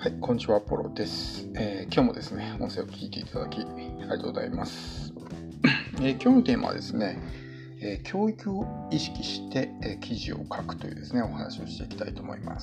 はい、こんにちは、ポロです。今日もですね、音声を聞いていただきありがとうございます。今日のテーマはですね、教育を意識して、記事を書くというですね、お話をしていきたいと思います。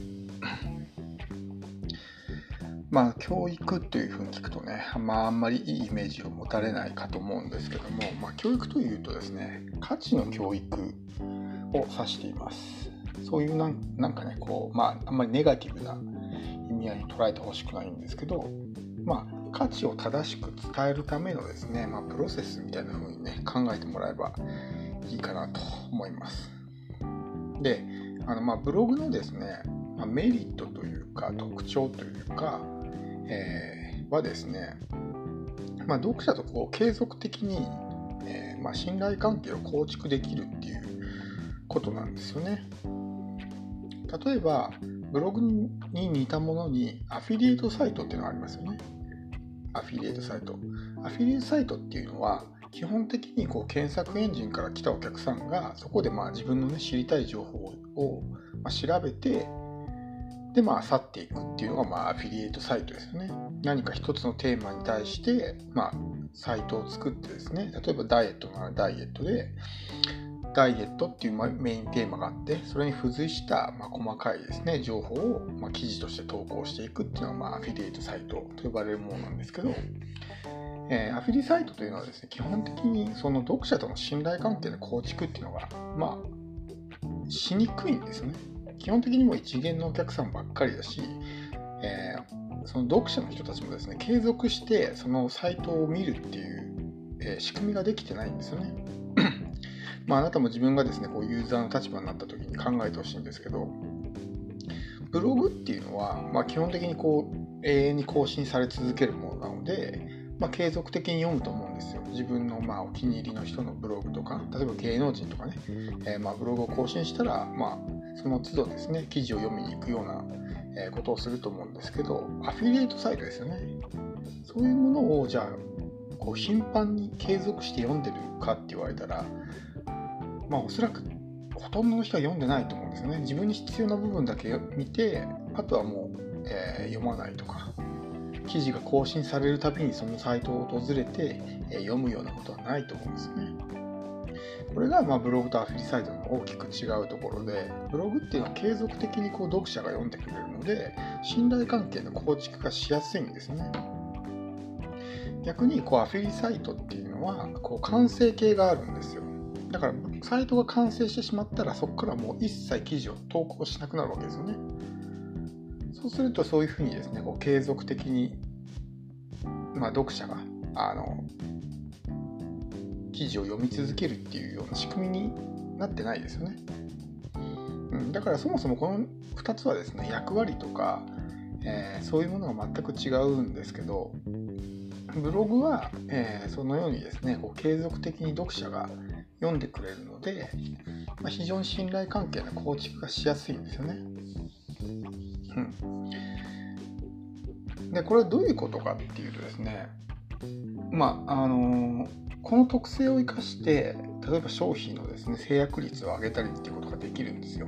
教育というふうに聞くとね、あんまりいいイメージを持たれないかと思うんですけども、教育というとですね、価値の教育を指しています。そういうなんかね、あんまりネガティブな意味合いに捉えてほしくないんですけど、価値を正しく伝えるためのですね、プロセスみたいな風にね、考えてもらえばいいかなと思います。で、ブログのですね、メリットというか特徴というか、はですね、読者と継続的に、信頼関係を構築できるっていうことなんですよね。例えばブログに似たものにアフィリエイトサイトっていうのがありますよね。アフィリエイトサイトっていうのは基本的に検索エンジンから来たお客さんがそこで自分の、知りたい情報を調べてで去っていくっていうのがアフィリエイトサイトですよね。何か一つのテーマに対してサイトを作ってですね、例えばダイエットならダイエットでダイエットっていうメインテーマがあって、それに付随した細かいですね情報を記事として投稿していくっていうのがアフィリエイトサイトと呼ばれるものなんですけど、アフィリサイトというのはですね、基本的にその読者との信頼関係の構築っていうのがしにくいんですよね。基本的にもう一元のお客さんばっかりだし、その読者の人たちもですね、継続してそのサイトを見るっていう、仕組みができてないんですよね。あなたも自分がですね、ユーザーの立場になった時に考えてほしいんですけど、ブログっていうのは、基本的に永遠に更新され続けるものなので、継続的に読むと思うんですよ。自分のお気に入りの人のブログとか、例えば芸能人とかね、ブログを更新したら、その都度ですね、記事を読みに行くようなことをすると思うんですけど、アフィリエイトサイトですよね。そういうものをじゃあ頻繁に継続して読んでるかって言われたら、おそらくほとんどの人は読んでないと思うんですよね。自分に必要な部分だけ見て、あとはもう、読まないとか、記事が更新されるたびにそのサイトを訪れて、読むようなことはないと思うんですよね。これがブログとアフィリサイトの大きく違うところで、ブログっていうのは継続的に読者が読んでくれるので、信頼関係の構築がしやすいんですね。逆にアフィリサイトっていうのは完成形があるんですよ。だからサイトが完成してしまったら、そこからもう一切記事を投稿しなくなるわけですよね。そうするとそういうふうにですね、継続的に、読者が記事を読み続けるっていうような仕組みになってないですよね。だからそもそもこの2つはですね、役割とか、そういうものが全く違うんですけど、ブログは、そのようにですね、継続的に読者が読んでくれるので、非常に信頼関係の構築がしやすいんですよね。で、これはどういうことかっていうとですね、この特性を生かして、例えば商品のですね、制約率を上げたりっていうことができるんですよ。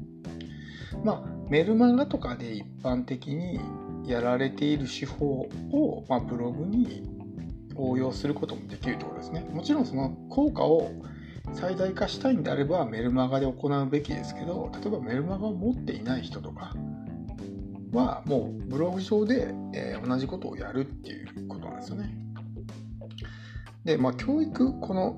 メルマガとかで一般的にやられている手法を、ブログに応用することもできるところですね。もちろんその効果を最大化したいんであればメルマガで行うべきですけど、例えばメルマガを持っていない人とかはもうブログ上で、同じことをやるっていうことなんですよね。で、教育、この、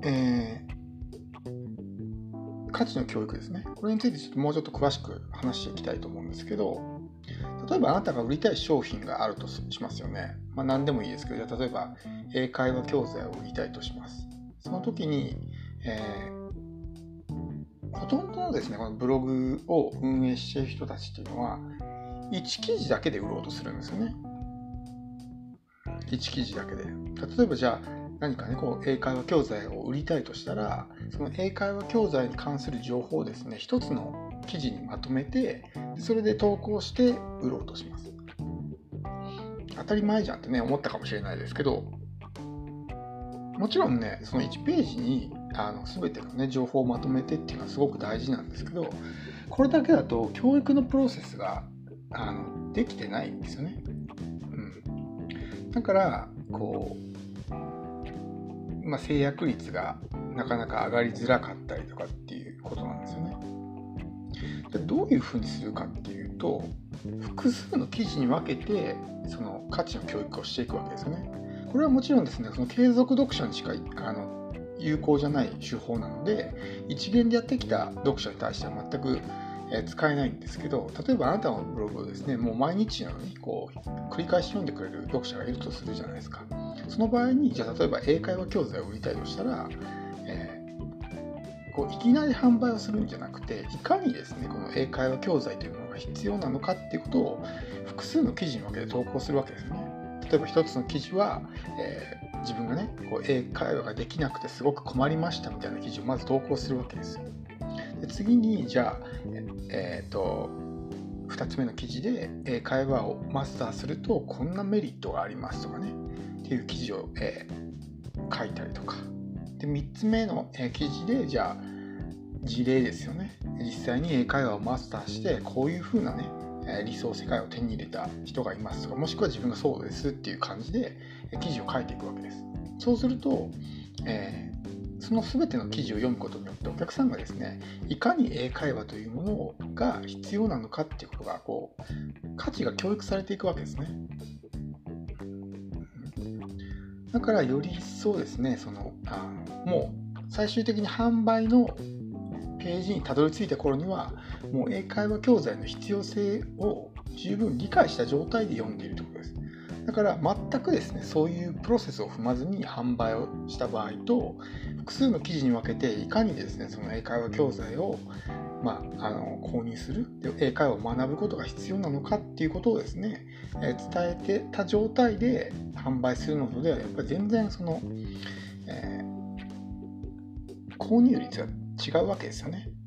価値の教育ですね。これについてもうちょっと詳しく話していきたいと思うんですけど、例えばあなたが売りたい商品があるとしますよね。何でもいいですけど、例えば英会話教材を売りたいとします。その時に、ほとんどのですね、このブログを運営している人たちっていうのは、1記事だけで売ろうとするんですよね。1記事だけで。例えばじゃあ、何かね、英会話教材を売りたいとしたら、その英会話教材に関する情報をですね、一つの記事にまとめて、それで投稿して売ろうとします。当たり前じゃんってね、思ったかもしれないですけど、もちろんね、その1ページに全てのね、情報をまとめてっていうのはすごく大事なんですけど、これだけだと教育のプロセスができてないんですよね。だから制約率がなかなか上がりづらかったりとかっていうことなんですよね。どういうふうにするかっていうと、複数の記事に分けてその価値の教育をしていくわけですよね。これはもちろんですね、その継続読者にしか有効じゃない手法なので、一元でやってきた読者に対しては全く使えないんですけど、例えばあなたのブログをですね、もう毎日のように繰り返し読んでくれる読者がいるとするじゃないですか。その場合に、じゃあ例えば英会話教材を売りたいとしたら、いきなり販売をするんじゃなくて、いかにですね、この英会話教材というものが必要なのかっていうことを複数の記事に分けて投稿するわけですね。例えば一つの記事は、自分がね、英会話ができなくてすごく困りましたみたいな記事をまず投稿するわけですよ。で次に、じゃあ、2つ目の記事で英会話をマスターするとこんなメリットがありますとかねっていう記事を、書いたりとか、で3つ目の記事で、じゃあ事例ですよね。実際に英会話をマスターしてこういう風なね理想世界を手に入れた人がいますとか、もしくは自分がそうですっていう感じで記事を書いていくわけです。そうすると、その全ての記事を読むことによってお客さんがですね、いかに英会話というものが必要なのかっていうことが価値が教育されていくわけですね。だからより一層ですね、もう最終的に販売のページにたどり着いた頃には、もう英会話教材の必要性を十分理解した状態で読んでいるということです。だから全くですね、そういうプロセスを踏まずに販売をした場合と、複数の記事に分けていかにですね、その英会話教材を購入する、英会話を学ぶことが必要なのかっていうことをですね、伝えてた状態で販売するのとではやっぱり全然購入率が違うわけですよね。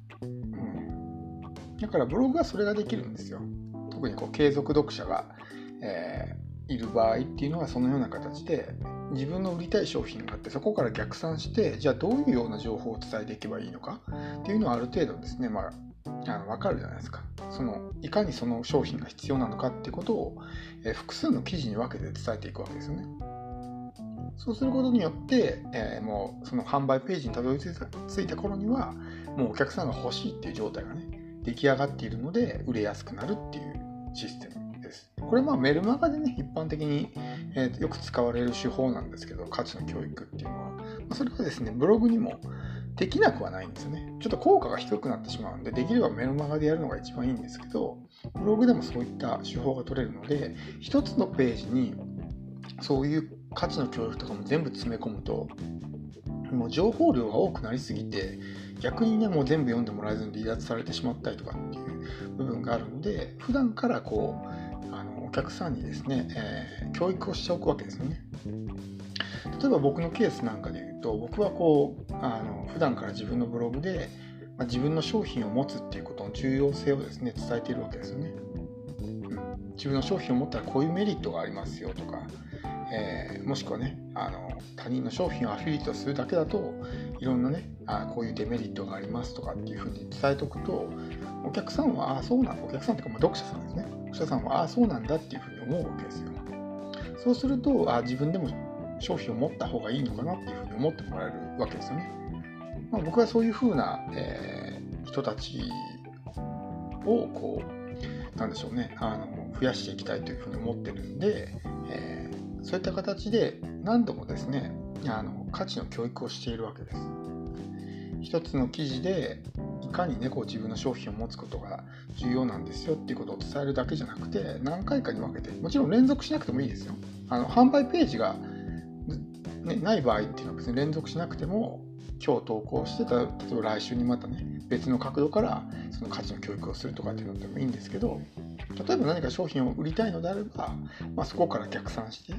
だからブログはそれができるんですよ。特に継続読者が、いる場合っていうのはそのような形で自分の売りたい商品があって、そこから逆算して、じゃあどういうような情報を伝えていけばいいのかっていうのはある程度ですね、分かるじゃないですか。いかにその商品が必要なのかっていうことを、複数の記事に分けて伝えていくわけですよね。そうすることによって、もうその販売ページにたどり着いた頃にはもうお客さんが欲しいっていう状態がね出来上がっているので売れやすくなるっていうシステムです。これメルマガでね一般的に、よく使われる手法なんですけど、価値の教育っていうのは、それはですねブログにもできなくはないんですよね。ちょっと効果が低くなってしまうんで、できればメルマガでやるのが一番いいんですけど、ブログでもそういった手法が取れるので、一つのページにそういう価値の教育とかも全部詰め込むと、もう情報量が多くなりすぎて逆にねもう全部読んでもらえずに離脱されてしまったりとかっていう部分があるので、普段からお客さんにですね、教育をしておくわけですよね。例えば僕のケースなんかで言うと、僕は普段から自分のブログで、自分の商品を持つっていうことの重要性をですね伝えているわけですよね。自分の商品を持ったらこういうメリットがありますよとか、もしくはね他人の商品をアフィリエイトするだけだといろんなねこういうデメリットがありますとかっていうふうに伝えておくと、お客さんはそうなんだ、お客さんというか読者さんですね、読者さんはそうなんだっていうふうに思うわけですよ。そうすると自分でも商品を持った方がいいのかなっていうふうに思ってもらえるわけですよね。僕はそういうふうな、人たちをなんでしょうね、増やしていきたいというふうに思ってるんで、そういった形で何度もですね価値の教育をしているわけです。一つの記事でいかにね自分の商品を持つことが重要なんですよっていうことを伝えるだけじゃなくて、何回かに分けて、もちろん連続しなくてもいいですよ。販売ページが、ない場合っていうのは別に連続しなくても、今日投稿して例えば来週にまたね別の角度からその価値の教育をするとかっていうのでもいいんですけど、例えば何か商品を売りたいのであれば、そこから逆算して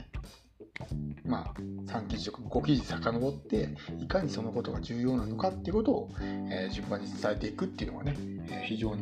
3記事とか5記事遡っていかにそのことが重要なのかっていうことを、順番に伝えていくっていうのがね、非常に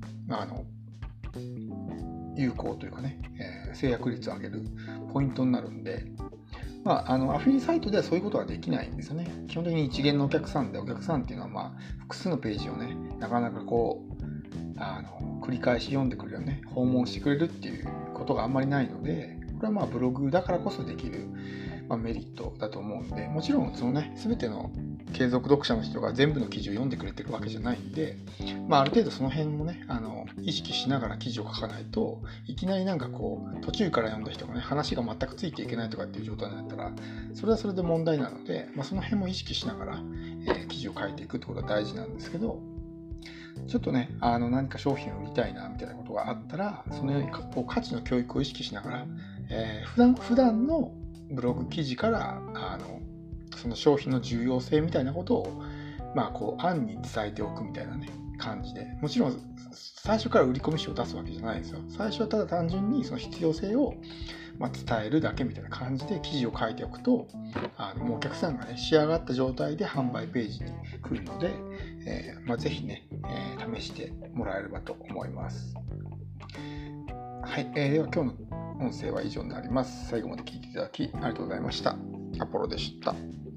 有効というかね、制約率を上げるポイントになるんで、アフィリサイトではそういうことはできないんですよね。基本的に一元のお客さんで、お客さんっていうのは複数のページをねなかなか繰り返し読んでくれるよね、訪問してくれるっていうことがあんまりないので、これはブログだからこそできる、メリットだと思うんで、もちろんそのね、全ての継続読者の人が全部の記事を読んでくれてるわけじゃないんで、ある程度その辺もね、意識しながら記事を書かないと、いきなり途中から読んだ人がね、話が全くついていけないとかっていう状態になったら、それはそれで問題なので、その辺も意識しながら、記事を書いていくってことが大事なんですけど、ちょっとね、何か商品を売りたいなみたいなことがあったら、そのように価値の教育を意識しながら、普段のブログ記事からその商品の重要性みたいなことを暗に伝えておくみたいなね感じで、もちろん最初から売り込み書を出すわけじゃないですよ。最初はただ単純にその必要性を伝えるだけみたいな感じで記事を書いておくと、もうお客さんがね仕上がった状態で販売ページに来るので、ぜひね、試してもらえればと思います。はい、では今日の音声は以上になります。最後まで聞いていただきありがとうございました。アポロでした。